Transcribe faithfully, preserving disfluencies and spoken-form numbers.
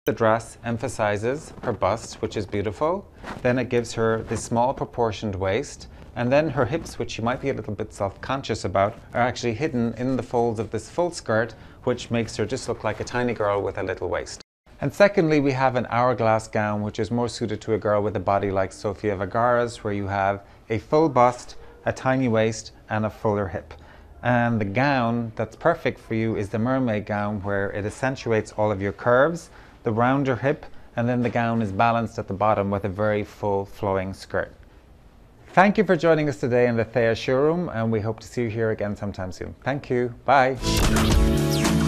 The dress emphasizes her bust, which is beautiful. Then it gives her this small proportioned waist, and then her hips, which you might be a little bit self-conscious about, are actually hidden in the folds of this full skirt, which makes her just look like a tiny girl with a little waist. And secondly, we have an hourglass gown, which is more suited to a girl with a body like Sofia Vergara's, where you have a full bust, a tiny waist, and a fuller hip. And the gown that's perfect for you is the mermaid gown, where it accentuates all of your curves, the rounder hip, and then the gown is balanced at the bottom with a very full flowing skirt. Thank you for joining us today in the Thea showroom, and we hope to see you here again sometime soon. Thank you. Bye.